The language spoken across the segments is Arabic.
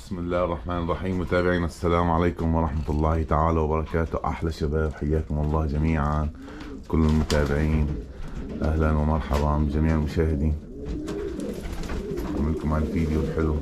بسم الله الرحمن الرحيم. متابعينا السلام عليكم ورحمة الله تعالى وبركاته. أحلى شباب، حياكم الله جميعا كل المتابعين. أهلا ومرحبا بجميع المشاهدين. أعملكم على الفيديو الحلو.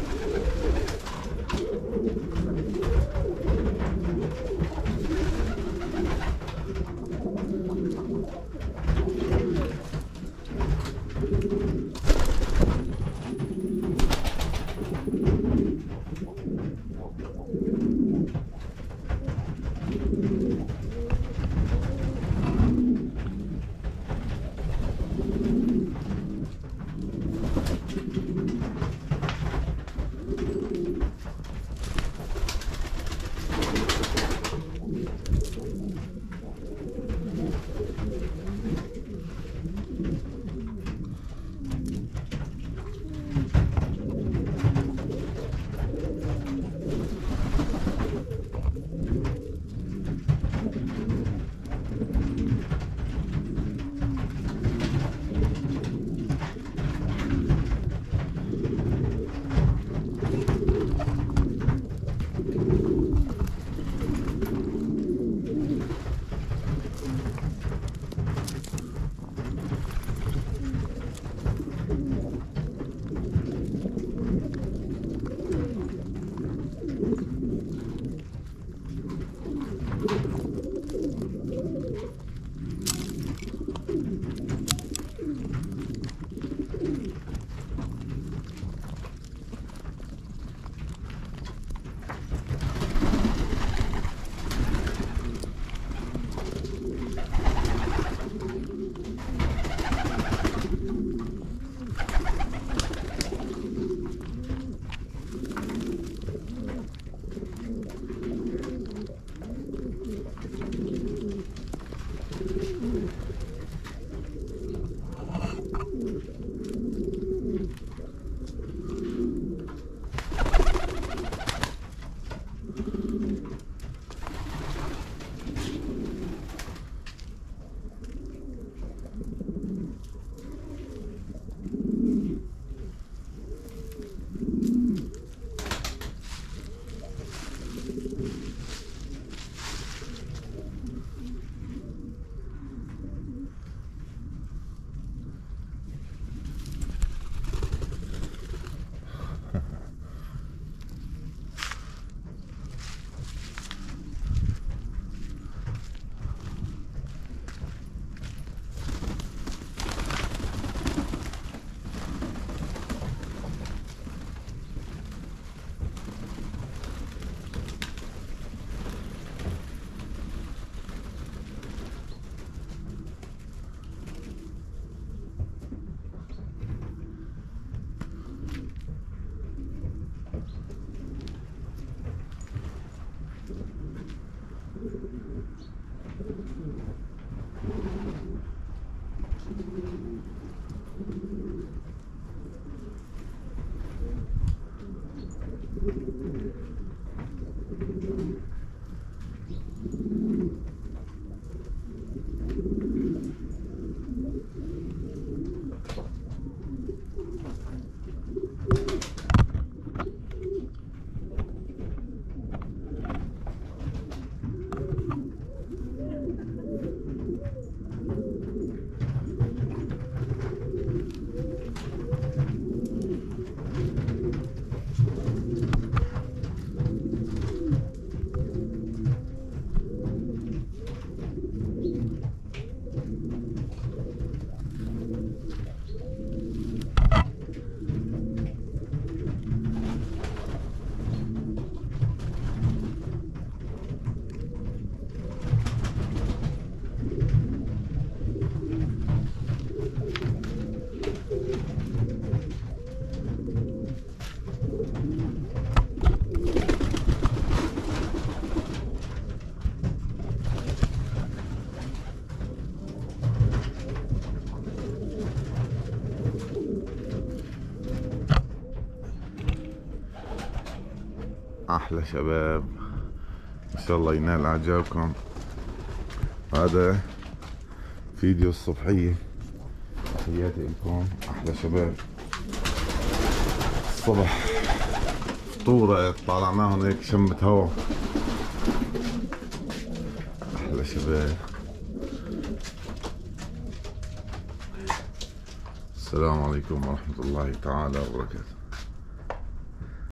احلى شباب، ان شاء الله ينال اعجابكم. هذا فيديو الصبحية. تحياتي لكم احلى شباب. الصبح اسطورة، طالعناهم هيك شمة هوا. احلى شباب. السلام عليكم ورحمة الله تعالى وبركاته.